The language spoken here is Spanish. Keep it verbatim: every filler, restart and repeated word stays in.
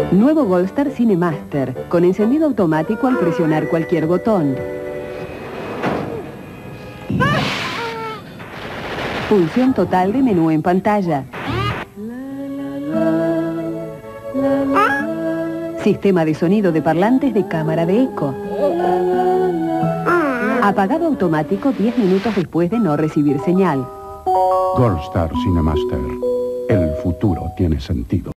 Nuevo Goldstar Cinemaster, con encendido automático al presionar cualquier botón. Función total de menú en pantalla. Sistema de sonido de parlantes de cámara de eco. Apagado automático diez minutos después de no recibir señal. Goldstar Cinemaster. El futuro tiene sentido.